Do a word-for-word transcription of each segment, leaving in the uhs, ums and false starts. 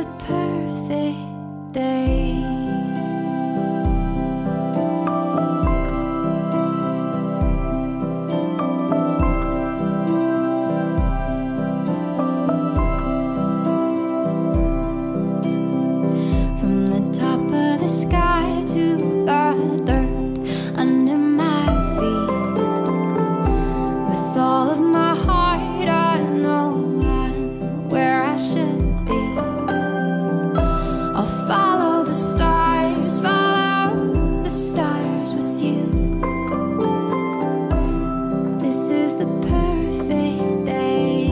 the perfect day. From the top of the sky to the dirt under my feet, with all of my heart I know I'm where I should be. I'll follow the stars, follow the stars with you. This is the perfect day.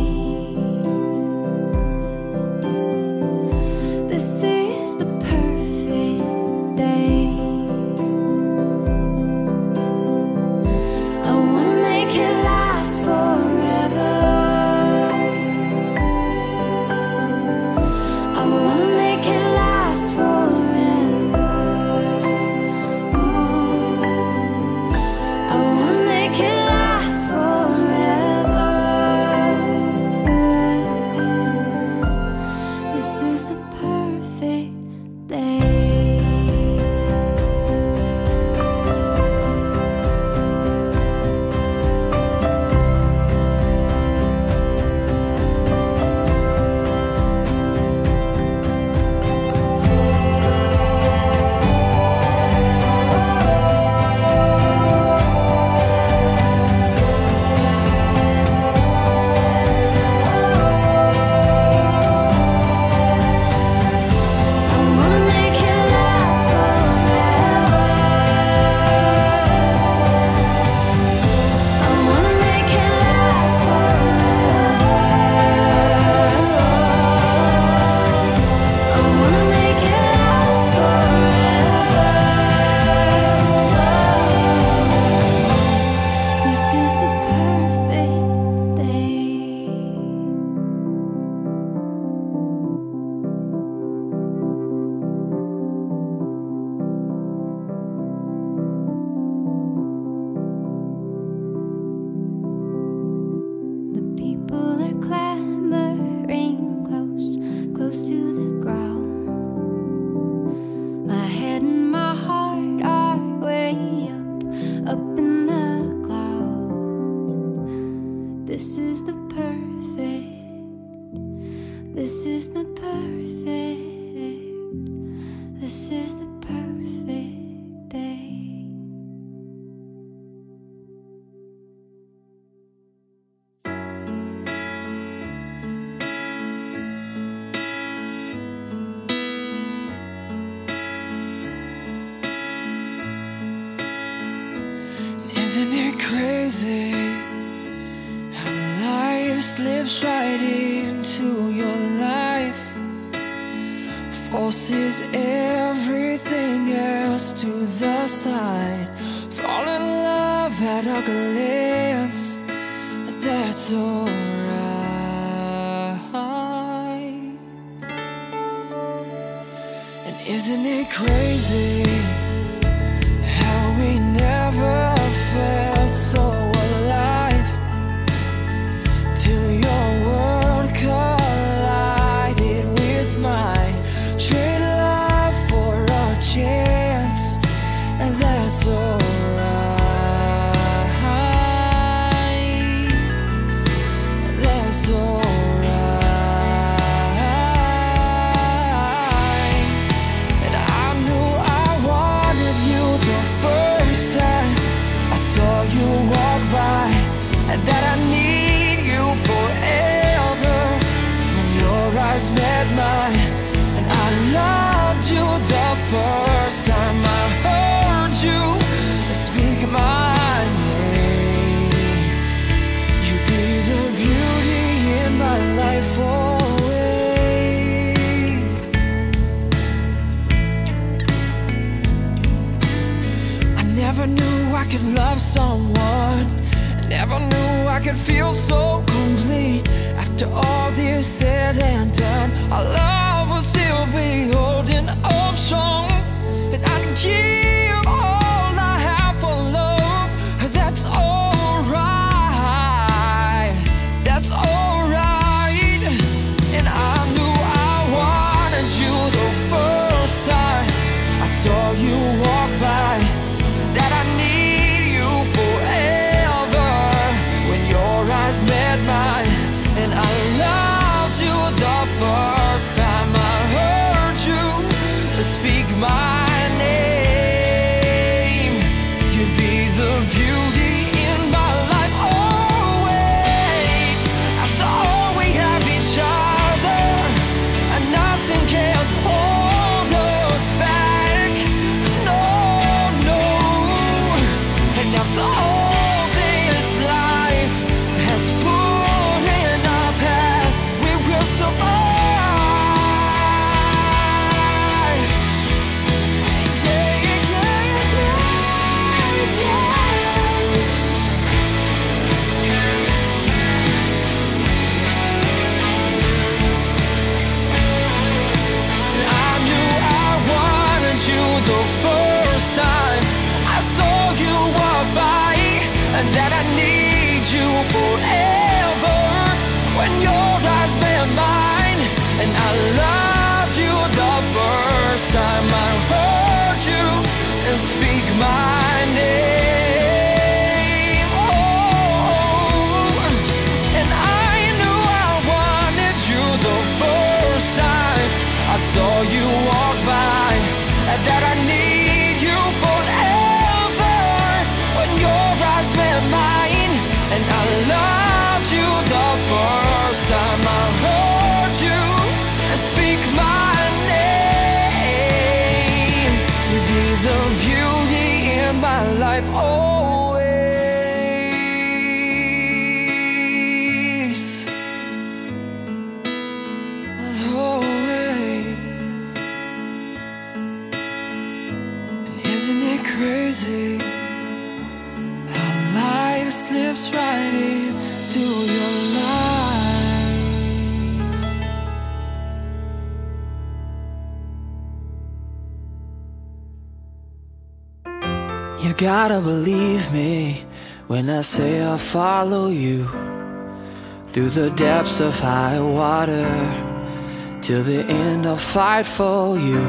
This is the perfect day. I wanna make it last forever. I wanna make it last forever. Ooh. I wanna make it last forever. This is the perfect day. The people are clambering close, close to the ground. My head and my heart are way up, up in the clouds. This is the perfect, this is the perfect, this is the perfect day. Isn't it crazy how life slips right into your life, forces everything else to the side, fall in love at a glance, that's alright. And isn't it crazy how we never felt so alive till your world collided with mine. Trade love for a chance, and that's alright. That's alright. And I knew I wanted you the first time I saw you walk by, and that I need you forever when your eyes met mine. And I loved you the first time I heard you speak my name. You be the beauty in my life always. I never knew I could love someone, I never knew I could feel so complete. After all this said and done, our love will still be holding up strong. And I'd give all I have for love, that's alright, that's alright. And I knew I wanted the first time I saw you walk by, and that I need you forever. When your eyes met mine, and I loved you the first time I heard you and speak my name. Oh, and I knew I wanted you the first time I saw you walk by, and that I need you forever. When your eyes met mine, and I loved you the first time I heard you and speak my name. You be the beauty in my life always, always. And isn't it crazy how life slips right into your life? You gotta believe me when I say I'll follow you through the depths of high water. Till the end I'll fight for you.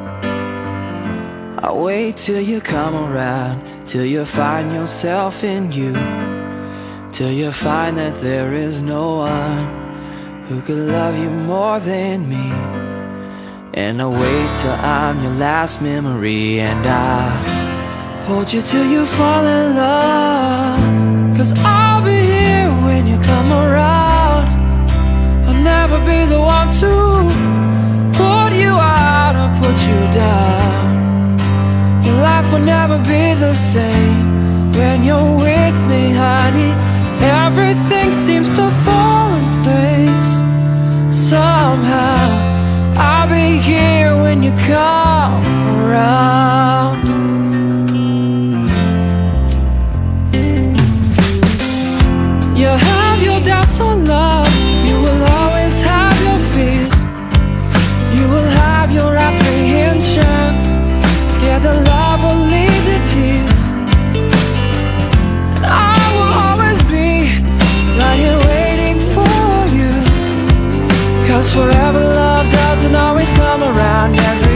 I'll wait till you come around, till you find yourself in you, till you find that there is no one who could love you more than me. And I'll wait till I'm your last memory, and I'll hold you till you fall in love. Cause I'll be here when you come around. I'll never be the one to put you out or put you down. Your life will never be the same when you're with me, honey. Everything seems to fall in place somehow. I'll be here when you come around. You have your doubts on love, you will always have your fears, you will have your apprehensions, scared that love will lead to tears. And I will always be right here waiting for you, cause forever love doesn't always come around every